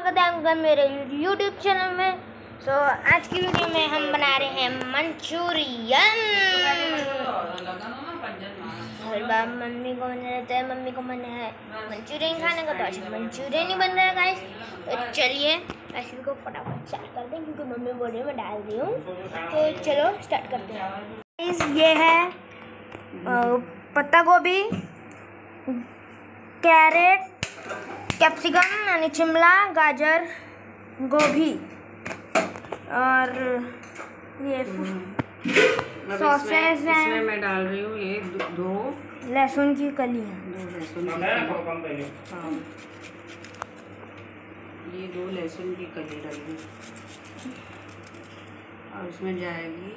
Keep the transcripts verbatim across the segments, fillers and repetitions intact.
स्वागत है आपका मेरे यूट्यूब चैनल में। तो आज की वीडियो में हम बना रहे हैं मंचूरियन। हर बार मम्मी को मन रहता है, मम्मी को मन है मंचूरियन खाने का, तो आज मंचूरियन ही बन रहा है गाइस। तो चलिए रेसिपी को फटाफट स्टार्ट करते हैं क्योंकि मम्मी बोल रही है मैं डाल रही हूँ। तो चलो स्टार्ट करते हैं गाइस। ये है पत्ता गोभी, कैरेट, कैप्सिकम यानी शिमला, गाजर, गोभी और ये सॉसेस हैं। इसमें मैं डाल रही हूँ ये दो लहसुन की कलियाँ, दो लहसुन की कली। हाँ, ये दो लहसुन की कली डाली और इसमें जाएगी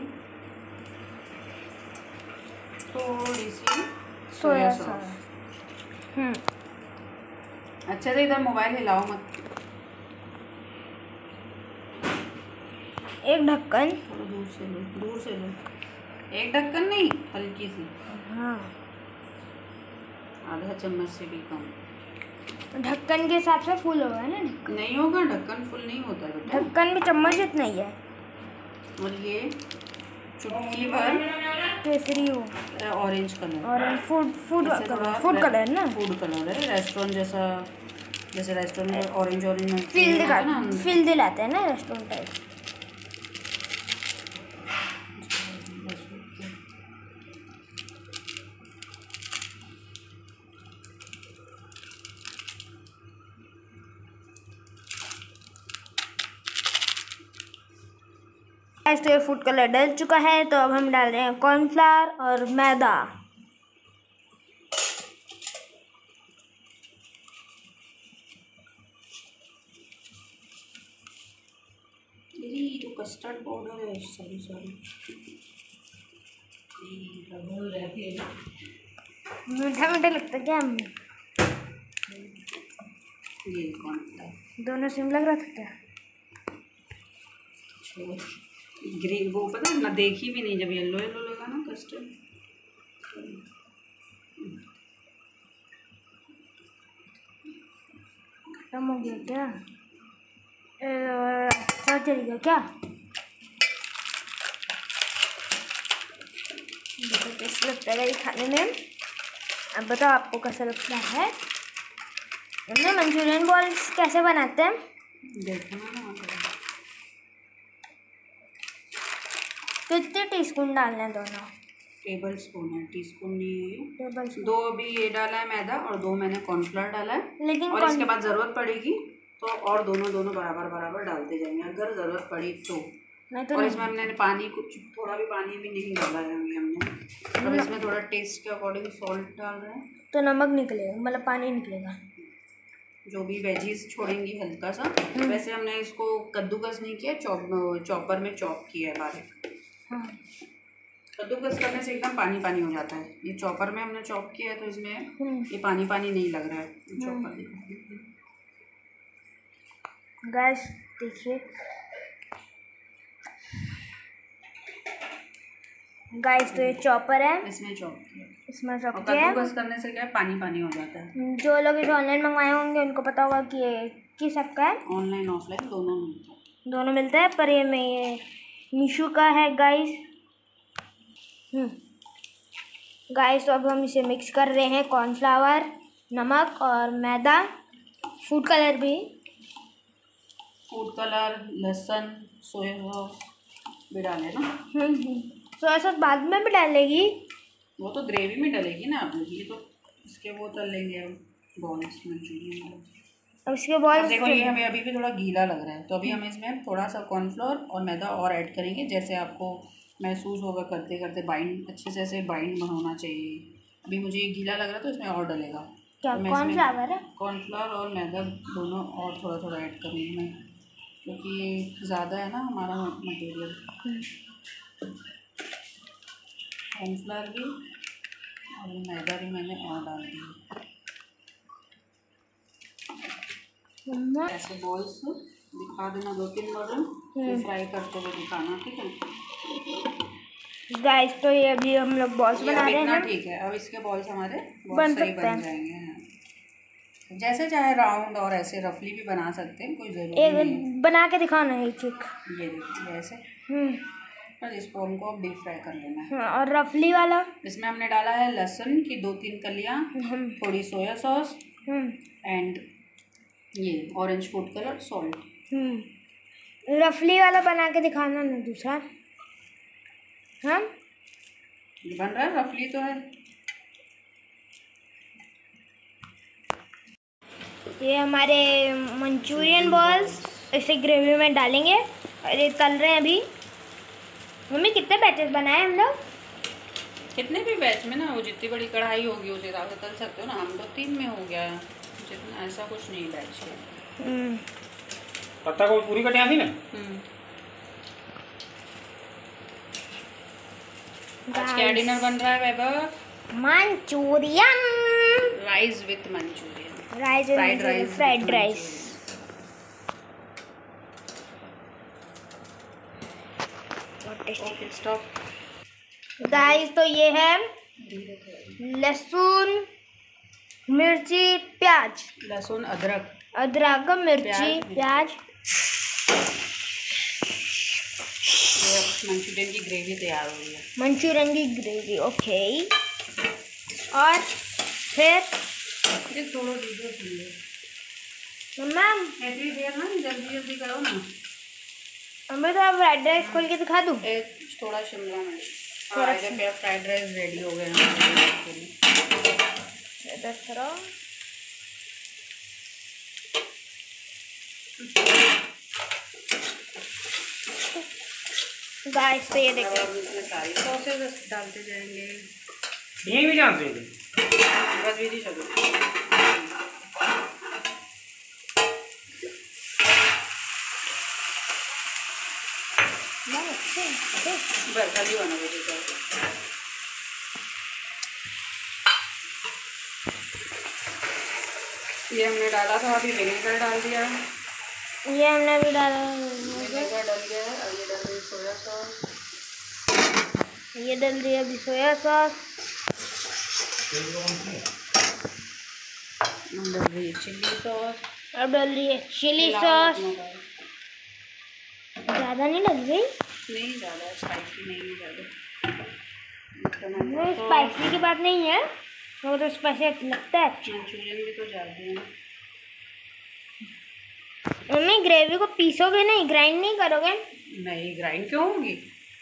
थोड़ी सी सोया सॉस। हम्म अच्छे से इधर मोबाइल हिलाओ मत। एक ढक्कन, थोड़ा दूर से लो, दूर से लो। एक ढक्कन नहीं, हल्की सी। हाँ, आधा चम्मच से भी कम। ढक्कन के हिसाब से फुल होगा ना? नहीं होगा, ढक्कन फुल नहीं होता है। ढक्कन भी चम्मच इतना ही है। और ये चुटकी भर केसरी हो, orange colour, orange food food colour, food colour ना, फूड कलर है। रेस्टोरेंट जैसा, जैसे रेस्टोरेंट में ऑरेंज ऑरेंज फील दिखा फील दिलाते हैं ना रेस्टोरेंट टाइप। तो ये फूड कलर डल चुका है, तो अब हम डाल रहे हैं कॉर्नफ्लावर और मैदा। ये तो कस्टर्ड पाउडर है। सॉरी सॉरी मीठा मीठा लगता है क्या? ये कॉर्नफ्लावर दोनों सेम लग रहा था क्या? ग्रीन वो पता है ना, देखी भी नहीं जब येलो येलो लगा ना कस्टर्ड। खत्म हो गया क्या? अच्छा चल गया क्या? देखो कैसा लगता है खाने में। अब बताओ आपको कैसा लगता है। हमने मंचूरियन बॉल्स कैसे बनाते हैं देखना ना। कितने टीस्पून डालना है? दोनों टेबल स्पून है, टीस्पून नहीं है। Tablespoon. दो अभी ये डाला है मैदा और दो मैंने कॉर्नफ्लावर डाला है। लेकिन और इसके बाद ज़रूरत पड़ेगी तो और दोनों दोनों बराबर बराबर डालते जाएंगे अगर ज़रूरत पड़ी तो। नहीं तो और नहीं। इसमें हमने पानी कुछ थोड़ा भी पानी भी नहीं डाला है अभी हमने। अब इसमें थोड़ा टेस्ट के अकॉर्डिंग सॉल्ट डाल रहे हैं, तो नमक निकलेगा, मतलब पानी निकलेगा। जो भी वेजीज छोड़ेंगी हल्का सा। वैसे हमने इसको कद्दूकस नहीं किया, चॉप चॉपर में चॉप किया है बारीक। हाँ, कद्दूकस करने से एकदम पानी पानी हो जाता है। ये चॉपर में हमने चॉप किया है तो इसमें ये पानी पानी नहीं लग रहा है। चॉपर गैस देखिए गाइस, तो ये चॉपर है, इसमें चॉप किया। इसमें चॉप और किया है। कद्दूकस करने से क्या है, पानी पानी हो जाता है। जो लोग इसे ऑनलाइन मंगवाए होंगे उनको पता होगा कि ये किस ऐप का है। ऑनलाइन ऑफलाइन दोनों मिलता है, दोनों मिलता है, पर ये मैं ये मीशो का है गाइस। हम्म गाइस, तो अब हम इसे मिक्स कर रहे हैं। कॉर्नफ्लावर, नमक और मैदा, फूड कलर भी, फूड कलर, लहसुन, सोया सॉस भी डाले ना। हम्म सोया सॉस बाद में भी डालेगी। वो तो ग्रेवी में डलेगी ना। अब ये तो इसके वो तल लेंगे बॉल्स मंचूरियन। अब इसके बॉल देखो ये हमें अभी भी थोड़ा गीला लग रहा है, तो अभी हम इसमें थोड़ा सा कॉर्नफ्लोर और मैदा और ऐड करेंगे। जैसे आपको महसूस होगा करते करते बाइंड अच्छे से ऐसे बाइंड होना चाहिए। अभी मुझे ये गीला लग रहा है तो इसमें और डलेगा। क्या तो कॉर्नफ्लावर है? कॉर्नफ्लावर और मैदा दोनों और थोड़ा थोड़ा ऐड करूँगी मैं, क्योंकि ये ज़्यादा है ना हमारा मटेरियल। कॉर्नफ्लावर भी और मैदा भी मैंने और डाल दिया। ऐसे बॉल्स दिखा देना दो तीन बार, फ्राई करते हुए दिखाना, ठीक है गाइस। तो ये अभी हम लोग बॉल्स बना रहे हैं। ठीक है, अब इसके बॉल्स हमारे बन सही सकते बन हैं। जाएंगे। जैसे चाहे राउंड और ऐसे रफली भी बना सकते हैं, कोई ज़रूरी एक नहीं है। बना के दिखाओ ना एक एक। ये देखिए ऐसे, हम्म और इस पोम को डीप फ्राई कर लेना है। हाँ, और रफली वाला इसमें हमने डाला है लहसुन की दो तीन कलियाँ, हम्म थोड़ी सोया सॉस हम्म एंड ये ऑरेंज फूड कलर, सॉल्ट। हम्म रफली वाला बना के दिखाना ना दूसरा। हाँ बन रहा है, रफली तो है। ये हमारे मंचूरियन बॉल्स इसे ग्रेवी में डालेंगे और ये तल रहे हैं अभी। मम्मी कितने बैचेस बनाए हम लोग? कितने भी बैच में ना, वो जितनी बड़ी कढ़ाई होगी उस हिसाब से तल सकते हो ना। हम तो तीन में हो गया है, जितना ऐसा कुछ नहीं बैच है। पत्ता को पूरी कटिया थी ना। आज क्या डिनर बन रहा है Vaibhav? Manchurian, rice with Manchurian, rice fried rice, fried rice. Okay stop guys, तो ये है लहसुन, मिर्ची, प्याज, लहसुन, अदरक, अदरक, मिर्ची, प्याज। प्याज। ये मंचूरियन की ग्रेवी तैयार हो गई है। मंचूरियन की ग्रेवी, ओके। और फिर ये थोड़ा वीडियो सुनिए मम्मा, ऐसी देर ना, जल्दी जल्दी करो ना। हमें तो फ्राइड राइस खोल के दिखा दूँ? एक थोड़ा शिमला मिर्च। थोड़ा हाँ, इधर पे फ्राइड राइस रेडी हो गए हैं। इधर थोड़ा गाइस, तो ये देखो, अब इसमें सारी सॉसेस डालते जाएंगे। ये भी जानते हैं बस भी चलो। बस खाली बना दीजिए। ये हमने डाला था, अभी विनेगर डाल दिया। ये हमने भी डाला, विनेगर डाल दिया है। अब ये डाल रही सोया सॉस। ये डाल दिया अभी सोया सॉस, डाल रही है चिल्ली सॉस। अब डाल रही है चिली सॉस। ज़्यादा नहीं डल गई? नहीं ज़्यादा स्पाइसी नहीं है, ज़्यादा नहीं, स्पाइसी की बात नहीं है, वो तो स्पाइसी लगता है। मंचूरियन भी तो जाते हैं। मम्मी, ग्रेवी को पीसोगे नहीं, ग्राइंड नहीं करोगे? नहीं, ग्राइंड क्यों होगी?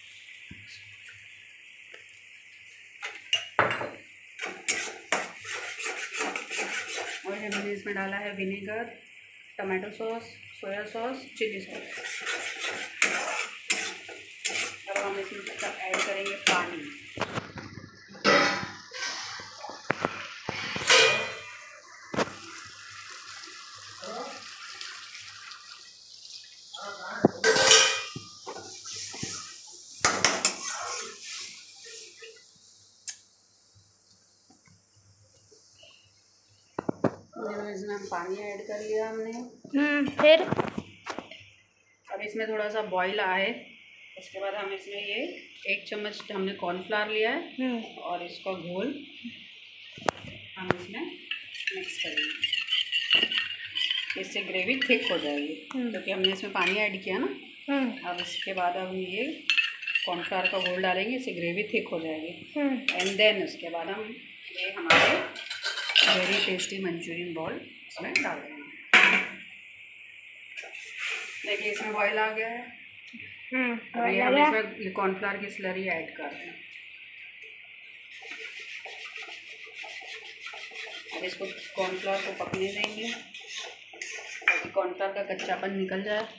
और हमने इसमें डाला है vinegar, tomato sauce, soya sauce, chilli sauce. अब हम इसमें ऐड करेंगे पानी। इसमें हम पानी ऐड कर लिया हमने। हम्म फिर अब इसमें थोड़ा सा बॉईल आए, उसके बाद हम इसमें ये एक चम्मच हमने कॉर्नफ्लावर लिया है और इसका घोल हम इसमें मिक्स करेंगे। इससे ग्रेवी थिक हो जाएगी, क्योंकि हमने इसमें पानी ऐड किया ना। अब इसके बाद हम ये कॉर्नफ्लावर का घोल डालेंगे, इससे ग्रेवी थिक हो जाएगी। एंड देन उसके बाद हम ये हमारे वेरी टेस्टी मंचूरियन बॉल इसमें डाल देंगे। देखिए इसमें बॉईल आ गया है। अब ये हम इसमें कॉर्नफ्लावर की स्लरी ऐड कर रहे हैं। अब इसको कॉर्नफ्लावर को पकने देंगे ताकि कॉर्नफ्लावर का कच्चापन निकल जाए।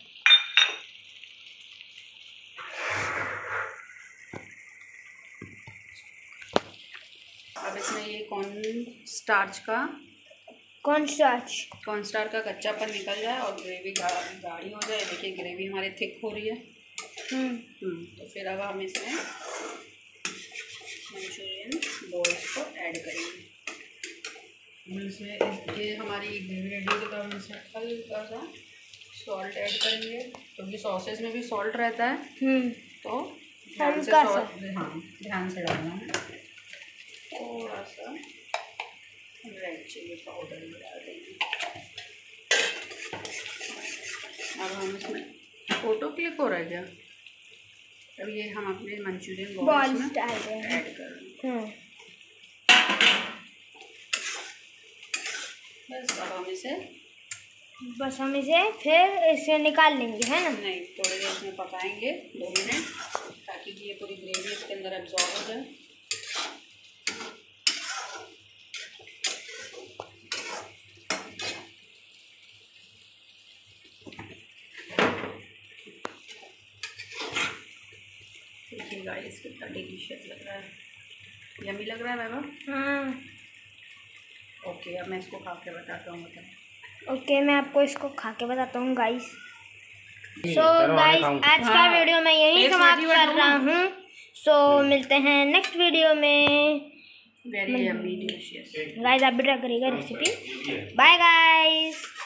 अब इसमें ये कॉर्न स्टार्च का कॉर्न स्टार्च कॉर्न स्टार्च का कच्चापन निकल जाए और ग्रेवी गाढ़ी हो जाए। देखिए ग्रेवी हमारी थिक हो रही है। हम्म तो फिर अब हम इसमें मंचूरियन बॉल्स को ऐड करेंगे। इसमें ये हमारी ग्रेवी रेडी हो तो हम इसमें हल्का सा सॉल्ट ऐड करेंगे, क्योंकि सॉसेज में भी सॉल्ट रहता है। तो ध्यान से सॉल्ट, हाँ ध्यान से डालना है। थोड़ा सा रेड चिली पाउडर भी डाल देंगे। अब हम इसमें फोटो क्लिक हो रहा है क्या? अब ये हम अपने मंचूरियन बॉल्स में डाल रहे हैं। ऐड कर रहे हैं। बस अब हम इसे बस हम इसे फिर इसे निकाल लेंगे, है ना? नहीं, थोड़ी देर इसमें पकाएंगे, दो मिनट, ताकि ये पूरी ग्रेवी इसके अंदर एब्जॉर्ब हो जाए। देखिए गाइस कितना डिलीशियस लग रहा है, यम्मी लग रहा है वैभव। हाँ ओके, अब मैं इसको खा के बताता हूँ। बताएं। ओके, मैं आपको इसको खा के बताता हूँ गाइस। सो गाइस, आज का वीडियो मैं यहीं समाप्त कर रहा हूँ। सो मिलते हैं नेक्स्ट वीडियो में। Very yummy delicious. गाइस आप भी ट्राई करिएगा रेसिपी। Bye guys.